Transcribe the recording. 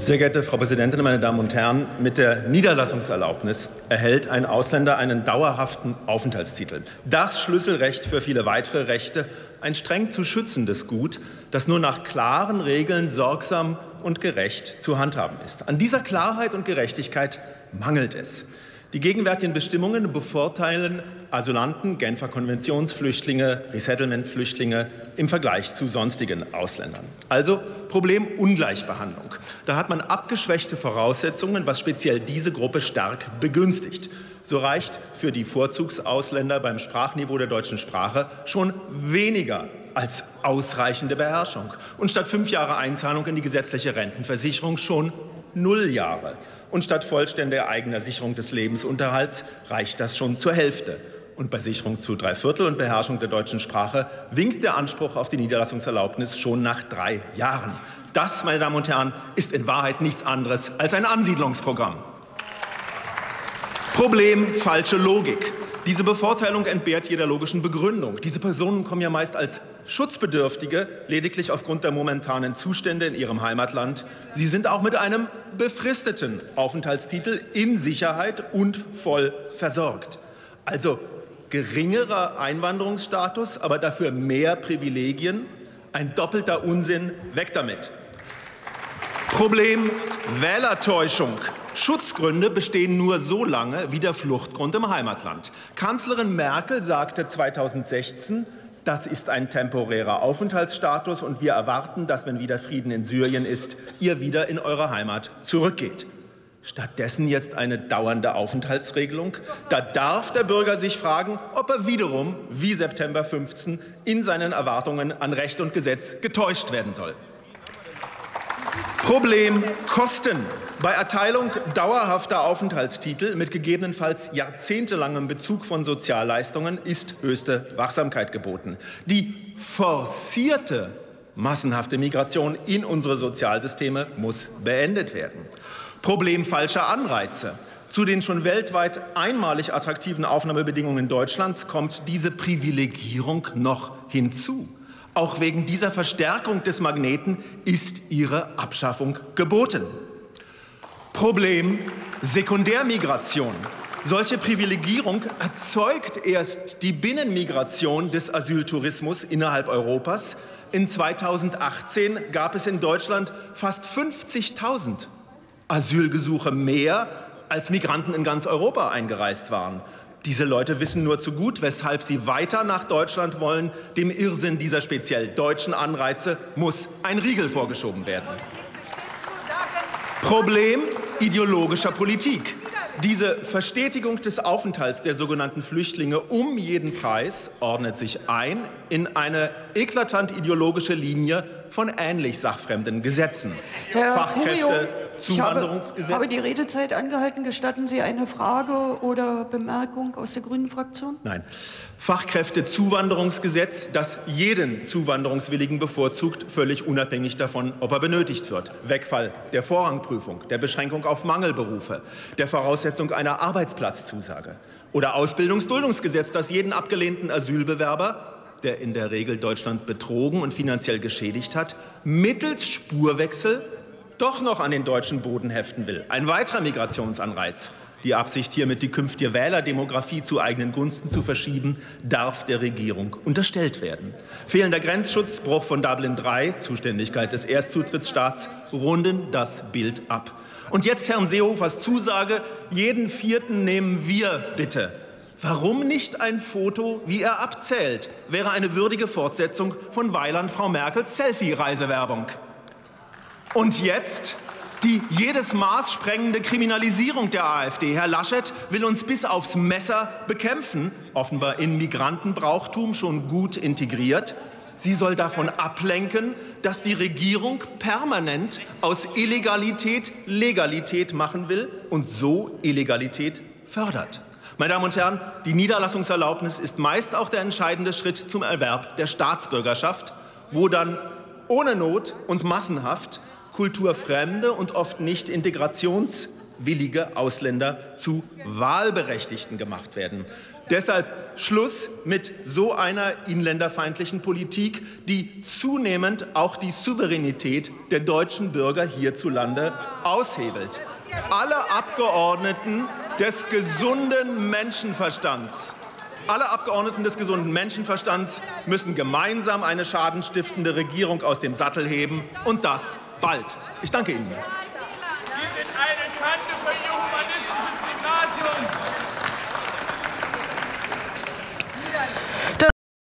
Sehr geehrte Frau Präsidentin, meine Damen und Herren! Mit der Niederlassungserlaubnis erhält ein Ausländer einen dauerhaften Aufenthaltstitel. Das Schlüsselrecht für viele weitere Rechte, ein streng zu schützendes Gut, das nur nach klaren Regeln sorgsam und gerecht zu handhaben ist. An dieser Klarheit und Gerechtigkeit mangelt es. Die gegenwärtigen Bestimmungen bevorteilen Asylanten, Genfer Konventionsflüchtlinge, Resettlement-Flüchtlinge im Vergleich zu sonstigen Ausländern. Also Problem Ungleichbehandlung. Da hat man abgeschwächte Voraussetzungen, was speziell diese Gruppe stark begünstigt. So reicht für die Vorzugsausländer beim Sprachniveau der deutschen Sprache schon weniger als ausreichende Beherrschung. Und statt 5 Jahre Einzahlung in die gesetzliche Rentenversicherung schon 0 Jahre. Und statt vollständiger eigener Sicherung des Lebensunterhalts reicht das schon zur Hälfte. Und bei Sicherung zu 3/4 und Beherrschung der deutschen Sprache winkt der Anspruch auf die Niederlassungserlaubnis schon nach 3 Jahren. Das, meine Damen und Herren, ist in Wahrheit nichts anderes als ein Ansiedlungsprogramm. Problem falsche Logik. Diese Bevorteilung entbehrt jeder logischen Begründung. Diese Personen kommen ja meist als Schutzbedürftige, lediglich aufgrund der momentanen Zustände in ihrem Heimatland. Sie sind auch mit einem befristeten Aufenthaltstitel in Sicherheit und voll versorgt. Also geringerer Einwanderungsstatus, aber dafür mehr Privilegien. Ein doppelter Unsinn, weg damit. Problem Wählertäuschung. Schutzgründe bestehen nur so lange wie der Fluchtgrund im Heimatland. Kanzlerin Merkel sagte 2016, das ist ein temporärer Aufenthaltsstatus und wir erwarten, dass, wenn wieder Frieden in Syrien ist, ihr wieder in eure Heimat zurückgeht. Stattdessen jetzt eine dauernde Aufenthaltsregelung. Da darf der Bürger sich fragen, ob er wiederum, wie September 15, in seinen Erwartungen an Recht und Gesetz getäuscht werden soll. Problem Kosten. Bei Erteilung dauerhafter Aufenthaltstitel mit gegebenenfalls jahrzehntelangem Bezug von Sozialleistungen ist höchste Wachsamkeit geboten. Die forcierte massenhafte Migration in unsere Sozialsysteme muss beendet werden. Problem falscher Anreize. Zu den schon weltweit einmalig attraktiven Aufnahmebedingungen Deutschlands kommt diese Privilegierung noch hinzu. Auch wegen dieser Verstärkung des Magneten ist ihre Abschaffung geboten. Problem Sekundärmigration. Solche Privilegierung erzeugt erst die Binnenmigration des Asyltourismus innerhalb Europas. In 2018 gab es in Deutschland fast 50.000 Asylgesuche mehr, als Migranten in ganz Europa eingereist waren. Diese Leute wissen nur zu gut, weshalb sie weiter nach Deutschland wollen. Dem Irrsinn dieser speziell deutschen Anreize muss ein Riegel vorgeschoben werden. Problem ideologischer Politik. Diese Verstetigung des Aufenthalts der sogenannten Flüchtlinge um jeden Preis ordnet sich ein in eine eklatant ideologische Linie von ähnlich sachfremden Gesetzen. Herr Fachkräfte, Zuwanderungsgesetz. Ich habe die Redezeit angehalten. Gestatten Sie eine Frage oder Bemerkung aus der Grünen Fraktion? Nein. Fachkräftezuwanderungsgesetz, das jeden Zuwanderungswilligen bevorzugt, völlig unabhängig davon, ob er benötigt wird. Wegfall der Vorrangprüfung, der Beschränkung auf Mangelberufe, der Voraussetzung einer Arbeitsplatzzusage. Oder Ausbildungsduldungsgesetz, das jeden abgelehnten Asylbewerber, der in der Regel Deutschland betrogen und finanziell geschädigt hat, mittels Spurwechsel doch noch an den deutschen Boden heften will. Ein weiterer Migrationsanreiz. Die Absicht, hiermit die künftige Wählerdemografie zu eigenen Gunsten zu verschieben, darf der Regierung unterstellt werden. Fehlender Grenzschutz, Bruch von Dublin III, Zuständigkeit des Erstzutrittsstaats runden das Bild ab. Und jetzt Herrn Seehofers Zusage, jeden Vierten nehmen wir bitte. Warum nicht ein Foto, wie er abzählt? Wäre eine würdige Fortsetzung von Weiland Frau Merkels Selfie-Reisewerbung. Und jetzt die jedes Maß sprengende Kriminalisierung der AfD. Herr Laschet will uns bis aufs Messer bekämpfen, offenbar in Migrantenbrauchtum schon gut integriert. Sie soll davon ablenken, dass die Regierung permanent aus Illegalität Legalität machen will und so Illegalität fördert. Meine Damen und Herren, die Niederlassungserlaubnis ist meist auch der entscheidende Schritt zum Erwerb der Staatsbürgerschaft, wo dann ohne Not und massenhaft kulturfremde und oft nicht integrationswillige Ausländer zu Wahlberechtigten gemacht werden. Deshalb Schluss mit so einer inländerfeindlichen Politik, die zunehmend auch die Souveränität der deutschen Bürger hierzulande aushebelt. Alle Abgeordneten des gesunden Menschenverstands müssen gemeinsam eine schadenstiftende Regierung aus dem Sattel heben, und das bald. Ich danke Ihnen.